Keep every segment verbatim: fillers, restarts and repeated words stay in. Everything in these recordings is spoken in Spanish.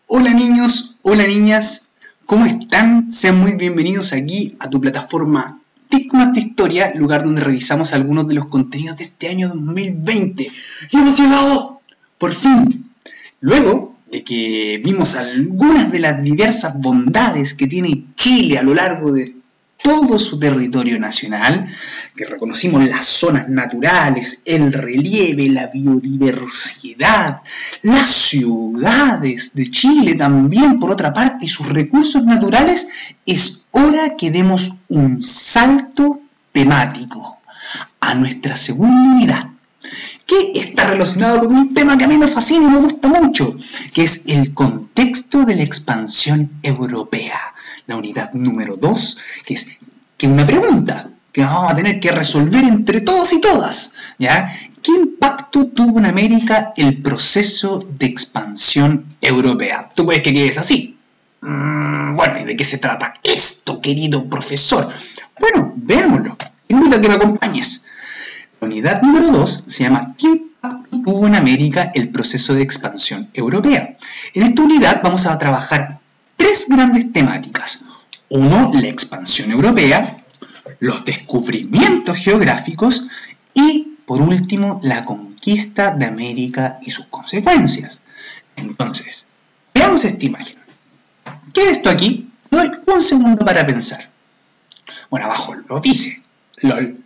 Hola niños, hola niñas, ¿cómo están? Sean muy bienvenidos aquí a tu plataforma TIC de Historia, lugar donde revisamos algunos de los contenidos de este año dos mil veinte. ¡Y hemos llegado! ¡Por fin! Luego de que vimos algunas de las diversas bondades que tiene Chile a lo largo de todo su territorio nacional, que reconocimos las zonas naturales, el relieve, la biodiversidad, las ciudades de Chile también, por otra parte, y sus recursos naturales, es hora que demos un salto temático a nuestra segunda unidad, que está relacionado con un tema que a mí me fascina y me gusta mucho, que es el contexto de la expansión europea. La unidad número dos, que es que una pregunta que vamos a tener que resolver entre todos y todas, ¿ya? ¿Qué impacto tuvo en América el proceso de expansión europea? Tú puedes que quedes así. Mm, bueno, ¿y de qué se trata esto, querido profesor? Bueno, veámoslo. Invito a que me acompañes. La unidad número dos se llama ¿qué impacto tuvo en América el proceso de expansión europea? En esta unidad vamos a trabajar tres grandes temáticas. Uno, la expansión europea, los descubrimientos geográficos y, por último, la conquista de América y sus consecuencias. Entonces, veamos esta imagen. ¿Qué es esto aquí? Doy un segundo para pensar. Bueno, abajo lo dice. LOL.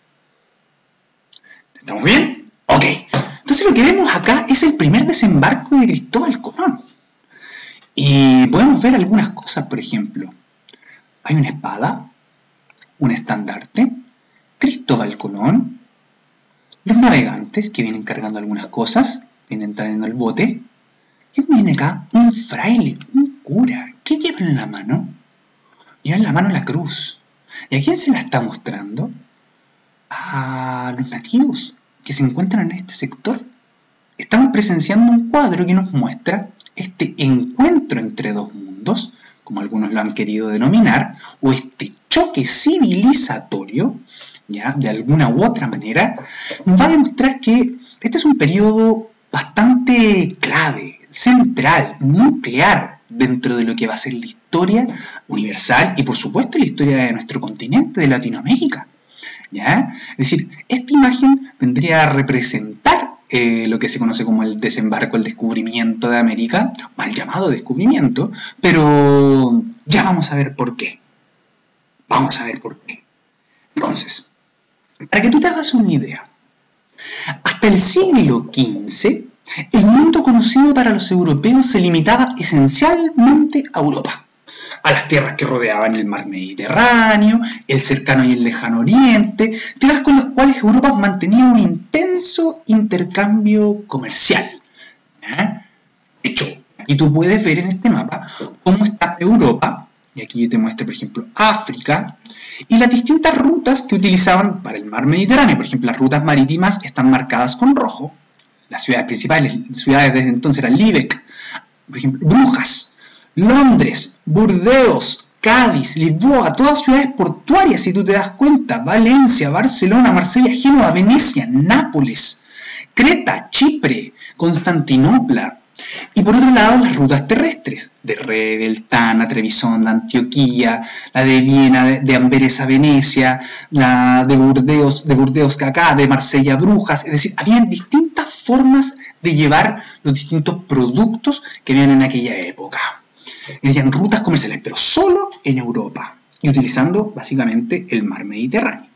¿Estamos bien? Ok. Entonces lo que vemos acá es el primer desembarco de Cristóbal Colón. Y podemos ver algunas cosas, por ejemplo. Hay una espada, un estandarte, Cristóbal Colón, los navegantes que vienen cargando algunas cosas, vienen trayendo el bote. ¿Quién viene acá? Un fraile, un cura. ¿Qué llevan en la mano? Llevan en la mano la cruz. ¿Y a quién se la está mostrando? A los nativos que se encuentran en este sector. Estamos presenciando un cuadro que nos muestra este encuentro entre dos mundos, como algunos lo han querido denominar, o este choque civilizatorio, ya, de alguna u otra manera, nos va a demostrar que este es un periodo bastante clave, central, nuclear, dentro de lo que va a ser la historia universal y, por supuesto, la historia de nuestro continente, de Latinoamérica. ¿Ya? Es decir, esta imagen vendría a representar Eh, lo que se conoce como el desembarco, el descubrimiento de América, mal llamado descubrimiento, pero ya vamos a ver por qué. Vamos a ver por qué. Entonces, para que tú te hagas una idea, hasta el siglo quince, el mundo conocido para los europeos se limitaba esencialmente a Europa, a las tierras que rodeaban el mar Mediterráneo, el cercano y el lejano oriente, tierras con las cuales Europa mantenía un intenso intercambio comercial. ¿Eh? De hecho, aquí tú puedes ver en este mapa cómo está Europa, y aquí yo te muestro, por ejemplo, África, y las distintas rutas que utilizaban para el mar Mediterráneo. Por ejemplo, las rutas marítimas están marcadas con rojo. Las ciudades principales, las ciudades desde entonces eran Lübeck, por ejemplo, Brujas, Londres, Burdeos, Cádiz, Lisboa, todas ciudades portuarias, si tú te das cuenta, Valencia, Barcelona, Marsella, Génova, Venecia, Nápoles, Creta, Chipre, Constantinopla. Y por otro lado, las rutas terrestres, de Rebel, Tana, Trebisonda, Antioquía, la de Viena, de, de Amberes a Venecia, la de Burdeos, de Burdeos Cacá, de Marsella a Brujas. Es decir, había distintas formas de llevar los distintos productos que habían en aquella época. Eran rutas comerciales, pero solo en Europa, y utilizando básicamente el mar Mediterráneo.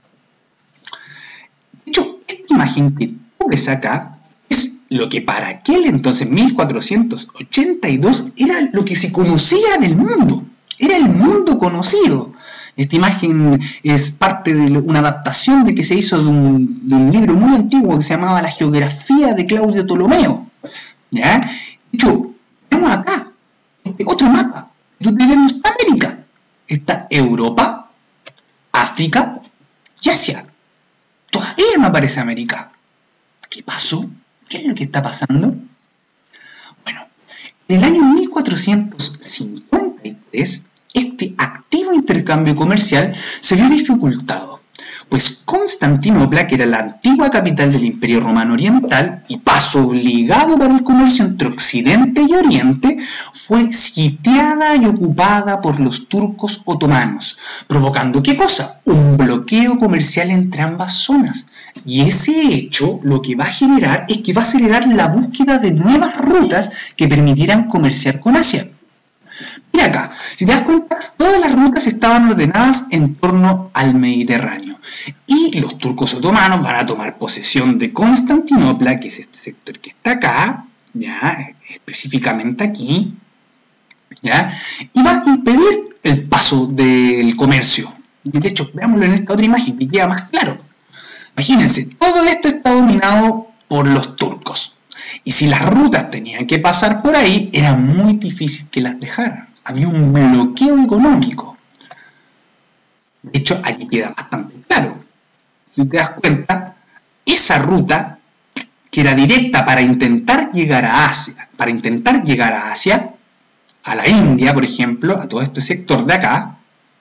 De hecho, esta imagen que tú ves acá es lo que para aquel entonces, mil cuatrocientos ochenta y dos, era lo que se conocía del mundo, era el mundo conocido. Esta imagen es parte de una adaptación de que se hizo de un, de un libro muy antiguo que se llamaba La Geografía de Claudio Ptolomeo. ¿Ya? De hecho, vemos acá otro mapa. Donde no está América. Está Europa, África y Asia. Todavía no aparece América. ¿Qué pasó? ¿Qué es lo que está pasando? Bueno, en el año mil cuatrocientos cincuenta y tres, este activo intercambio comercial se vio dificultado Pues Constantinopla, que era la antigua capital del Imperio Romano Oriental y paso obligado para el comercio entre Occidente y Oriente, fue sitiada y ocupada por los turcos otomanos, provocando ¿qué cosa? Un bloqueo comercial entre ambas zonas. Y ese hecho lo que va a generar es que va a acelerar la búsqueda de nuevas rutas que permitieran comerciar con Asia. Mira acá, si te das cuenta, todas las rutas estaban ordenadas en torno al Mediterráneo. Y los turcos otomanos van a tomar posesión de Constantinopla, que es este sector que está acá, ya, específicamente aquí, ya, y va a impedir el paso del comercio. Y de hecho, veámoslo en esta otra imagen que queda más claro. Imagínense, todo esto está dominado por los turcos. Y si las rutas tenían que pasar por ahí, era muy difícil que las dejaran. Había un bloqueo económico. De hecho, aquí queda bastante claro. Si te das cuenta, esa ruta, que era directa para intentar llegar a Asia, para intentar llegar a Asia, a la India, por ejemplo, a todo este sector de acá,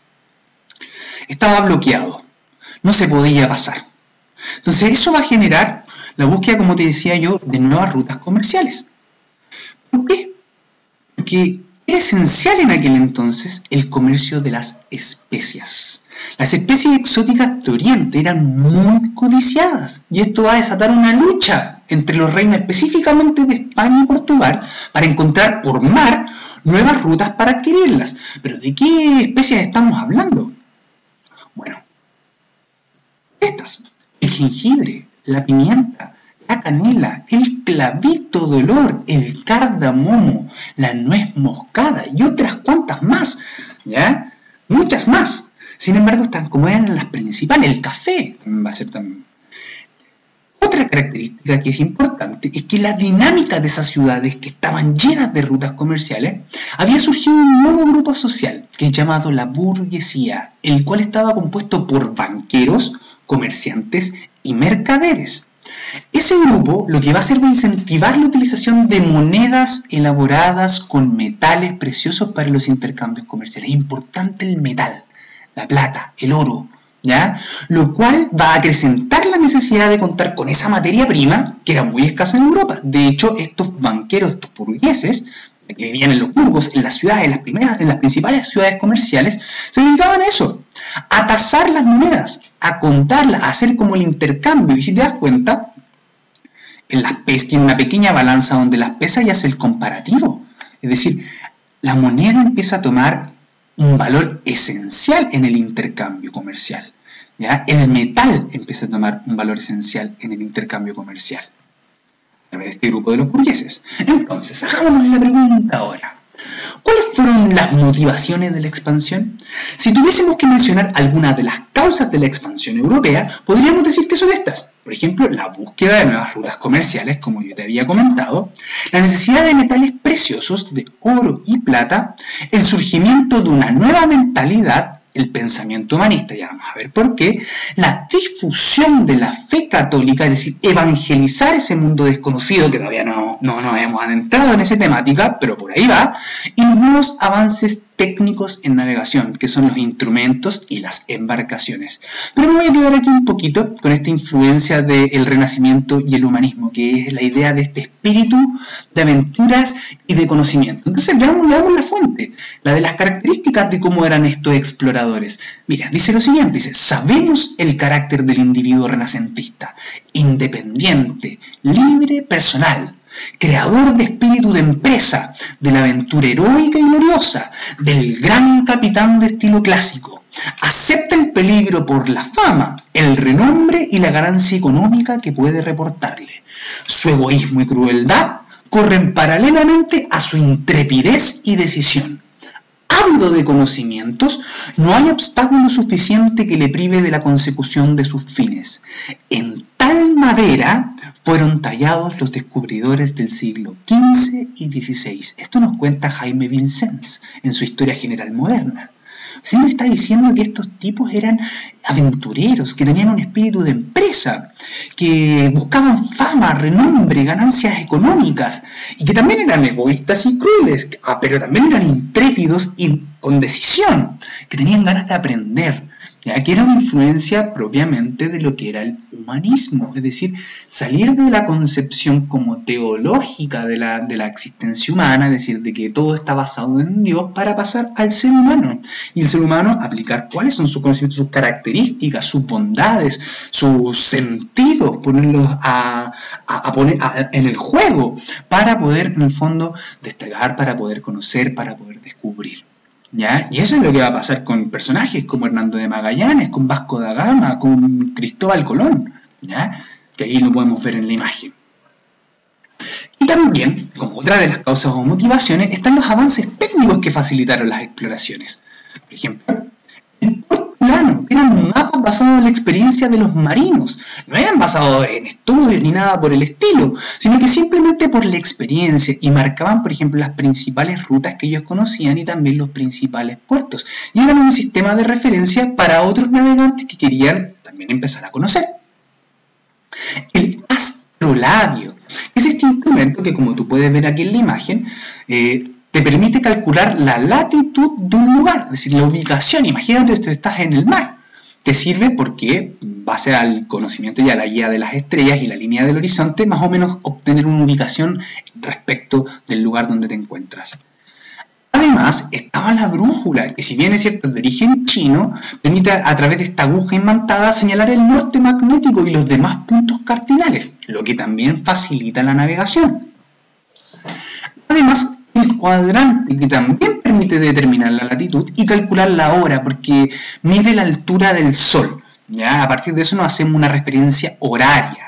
estaba bloqueado. No se podía pasar. Entonces, eso va a generar la búsqueda, como te decía yo, de nuevas rutas comerciales. ¿Por qué? Porque era esencial en aquel entonces el comercio de las especias. Las especies exóticas de Oriente eran muy codiciadas y esto va a desatar una lucha entre los reinos específicamente de España y Portugal para encontrar por mar nuevas rutas para adquirirlas. ¿Pero de qué especies estamos hablando? Bueno, estas, el jengibre, la pimienta, la canela, el clavito de olor, el cardamomo, la nuez moscada y otras cuantas más, ¿ya? Muchas más. Sin embargo, están como eran las principales, el café va a ser también. Otra característica que es importante es que la dinámica de esas ciudades que estaban llenas de rutas comerciales, había surgido un nuevo grupo social que es llamado la burguesía, el cual estaba compuesto por banqueros, comerciantes y mercaderes. Ese grupo lo que va a hacer va a incentivar la utilización de monedas elaboradas con metales preciosos para los intercambios comerciales. Es importante el metal, la plata, el oro, ¿ya? Lo cual va a acrecentar la necesidad de contar con esa materia prima que era muy escasa en Europa. De hecho, estos banqueros, estos burgueses, que vivían en los burgos, en las ciudades, en las primeras, en las principales ciudades comerciales, se dedicaban a eso, a tasar las monedas, a contarlas, a hacer como el intercambio. Y si te das cuenta, en las pesas tiene una pequeña balanza donde las pesa y hace el comparativo. Es decir, la moneda empieza a tomar un valor esencial en el intercambio comercial, ¿ya? El metal empieza a tomar un valor esencial en el intercambio comercial a través de este grupo de los burgueses. Entonces, hagámonos la pregunta ahora. ¿Cuáles fueron las motivaciones de la expansión? Si tuviésemos que mencionar algunas de las causas de la expansión europea, podríamos decir que son estas. Por ejemplo, la búsqueda de nuevas rutas comerciales, como yo te había comentado, la necesidad de metales preciosos, de oro y plata, el surgimiento de una nueva mentalidad, el pensamiento humanista, ya vamos a ver por qué, la difusión de la fe católica, es decir, evangelizar ese mundo desconocido, que todavía no, no, no hemos adentrado en esa temática, pero por ahí va, y los nuevos avances técnicos en navegación, que son los instrumentos y las embarcaciones. Pero me voy a quedar aquí un poquito con esta influencia del Renacimiento y el humanismo, que es la idea de este espíritu de aventuras y de conocimiento. Entonces veamos, veamos la fuente, la de las características de cómo eran estos exploradores. Mira, dice lo siguiente, dice, sabemos el carácter del individuo renacentista, independiente, libre, personal, creador de espíritu de empresa, de la aventura heroica y gloriosa, del gran capitán de estilo clásico. Acepta el peligro por la fama, el renombre y la ganancia económica que puede reportarle. Su egoísmo y crueldad corren paralelamente a su intrepidez y decisión. Ávido de conocimientos, no hay obstáculo suficiente que le prive de la consecución de sus fines. En tal madera fueron tallados los descubridores del siglo quince y dieciséis. Esto nos cuenta Jaime Vicens en su Historia General Moderna. Se nos está diciendo que estos tipos eran aventureros, que tenían un espíritu de empresa, que buscaban fama, renombre, ganancias económicas, y que también eran egoístas y crueles, pero también eran intrépidos y con decisión, que tenían ganas de aprender, ya que era una influencia propiamente de lo que era el humanismo, es decir, salir de la concepción como teológica de la, de la existencia humana, es decir, de que todo está basado en Dios, para pasar al ser humano, y el ser humano aplicar cuáles son sus conocimientos, sus características, sus bondades, sus sentidos, ponerlos a, a, a poner a, en el juego, para poder en el fondo destacar, para poder conocer, para poder descubrir. ¿Ya? Y eso es lo que va a pasar con personajes como Hernando de Magallanes, con Vasco da Gama, con Cristóbal Colón, ¿ya? Que ahí lo podemos ver en la imagen. Y también, como otra de las causas o motivaciones, están los avances técnicos que facilitaron las exploraciones. Por ejemplo, el portulano, eran mapas basados en la experiencia de los marinos, no eran basados en estudios ni nada por el estilo, sino que simplemente por la experiencia, y marcaban, por ejemplo, las principales rutas que ellos conocían y también los principales puertos, y eran un sistema de referencia para otros navegantes que querían también empezar a conocer. El astrolabio es este instrumento que, como tú puedes ver aquí en la imagen, eh, te permite calcular la latitud de un lugar, es decir, la ubicación. Imagínate que estás en el mar. Te sirve porque, base al conocimiento y a la guía de las estrellas y la línea del horizonte, más o menos obtener una ubicación respecto del lugar donde te encuentras. Además, estaba la brújula, que si bien es cierto de origen chino, permite a través de esta aguja imantada señalar el norte magnético y los demás puntos cardinales, lo que también facilita la navegación. Además, el cuadrante, que también permite determinar la latitud y calcular la hora, porque mide la altura del sol. ¿Ya? A partir de eso nos hacemos una referencia horaria.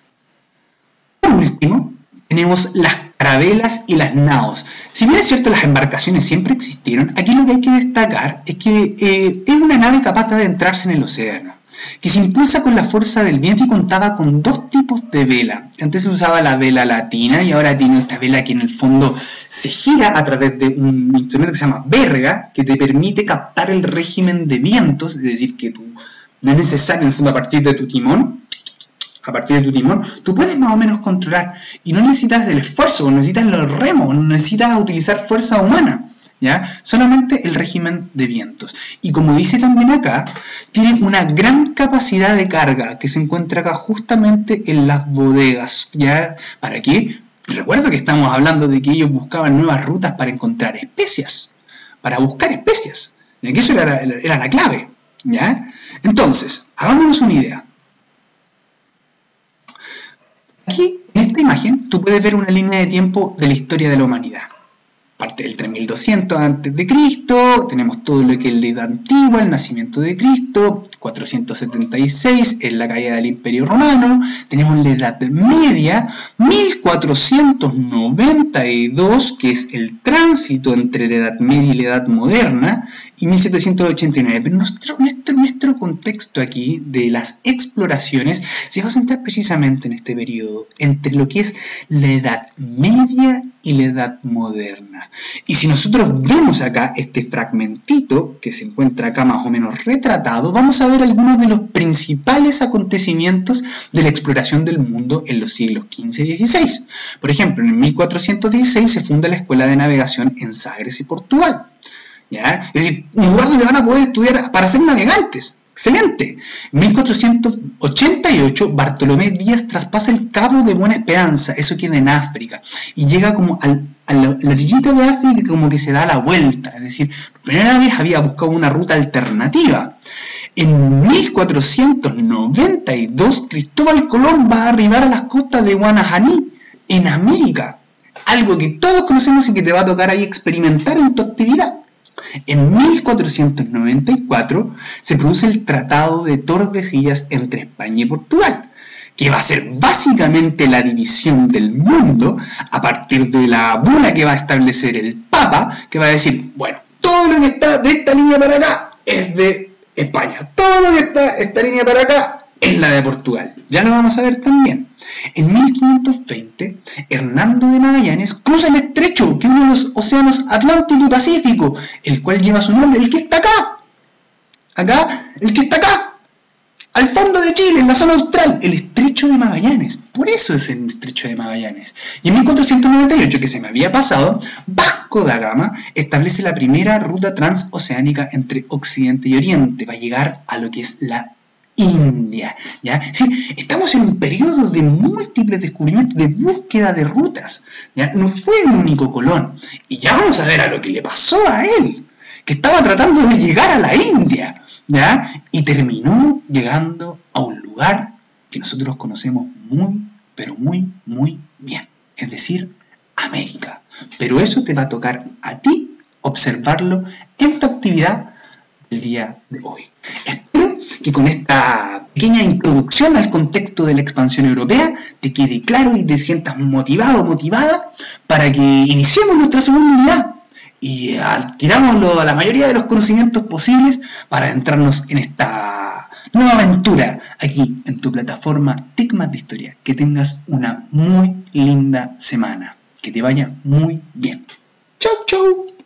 Por último, tenemos las carabelas y las naos. Si bien es cierto las embarcaciones siempre existieron, aquí lo que hay que destacar es que eh, es una nave capaz de adentrarse en el océano, que se impulsa con la fuerza del viento y contaba con dos tipos de vela. Antes se usaba la vela latina y ahora tiene esta vela que en el fondo se gira a través de un instrumento que se llama verga, que te permite captar el régimen de vientos, es decir, que tú, no es necesario en el fondo a partir de tu timón, a partir de tu timón, tú puedes más o menos controlar y no necesitas del esfuerzo, no necesitas los remos, no necesitas utilizar fuerza humana. ¿Ya? Solamente el régimen de vientos. Y como dice también acá, tiene una gran capacidad de carga que se encuentra acá justamente en las bodegas. ¿Ya? ¿Para qué? Recuerdo que estamos hablando de que ellos buscaban nuevas rutas para encontrar especias, para buscar especias. ¿Ya? Que eso era la, era la clave. ¿Ya? Entonces, hagámonos una idea. Aquí, en esta imagen, tú puedes ver una línea de tiempo de la historia de la humanidad. Parte del tres mil doscientos antes de Cristo, tenemos todo lo que es la Edad Antigua, el nacimiento de Cristo, cuatrocientos setenta y seis es la caída del Imperio Romano, tenemos la Edad Media, mil cuatrocientos noventa y dos, que es el tránsito entre la Edad Media y la Edad Moderna, y mil setecientos ochenta y nueve. Pero nuestro, nuestro, nuestro contexto aquí de las exploraciones se va a centrar precisamente en este periodo, entre lo que es la Edad Media y la Edad Moderna. Y si nosotros vemos acá este fragmentito que se encuentra acá más o menos retratado, vamos a ver algunos de los principales acontecimientos de la exploración del mundo en los siglos quince y dieciséis. Por ejemplo, en mil cuatrocientos dieciséis se funda la Escuela de Navegación en Sagres y Portugal. ¿Ya? Es decir, un lugar donde van a poder estudiar para ser navegantes. ¡Excelente! En mil cuatrocientos ochenta y ocho, Bartolomé Díaz traspasa el Cabo de Buena Esperanza, eso queda en África, y llega como al, a la, la orillita de África, como que se da la vuelta, es decir, por primera vez había buscado una ruta alternativa. En mil cuatrocientos noventa y dos, Cristóbal Colón va a arribar a las costas de Guanajaní, en América, algo que todos conocemos y que te va a tocar ahí experimentar en tu actividad. En mil cuatrocientos noventa y cuatro se produce el Tratado de Tordesillas entre España y Portugal, que va a ser básicamente la división del mundo a partir de la bula que va a establecer el Papa, que va a decir, bueno, todo lo que está de esta línea para acá es de España, todo lo que está de esta línea para acá es la de Portugal. Ya lo vamos a ver también. En mil quinientos veinte, Hernando de Magallanes cruza el estrecho, que une los océanos Atlántico y Pacífico, el cual lleva su nombre, el que está acá. Acá, el que está acá. Al fondo de Chile, en la zona austral, el estrecho de Magallanes. Por eso es el estrecho de Magallanes. Y en mil cuatrocientos noventa y ocho, que se me había pasado, va Vasco da Gama establece la primera ruta transoceánica entre Occidente y Oriente para llegar a lo que es la India, ¿ya? Sí, estamos en un periodo de múltiples descubrimientos, de búsqueda de rutas, ¿ya? No fue el único Colón, y ya vamos a ver a lo que le pasó a él, que estaba tratando de llegar a la India, ¿ya? Y terminó llegando a un lugar que nosotros conocemos muy, pero muy, muy bien, es decir, América. Pero eso te va a tocar a ti observarlo en tu actividad del día de hoy. Espero que con esta pequeña introducción al contexto de la expansión europea te quede claro y te sientas motivado o motivada para que iniciemos nuestra segunda unidad y adquiramos la mayoría de los conocimientos posibles para adentrarnos en esta nueva aventura aquí en tu plataforma TIC más de Historia. Que tengas una muy linda semana. Que te vaya muy bien. Chau, chau.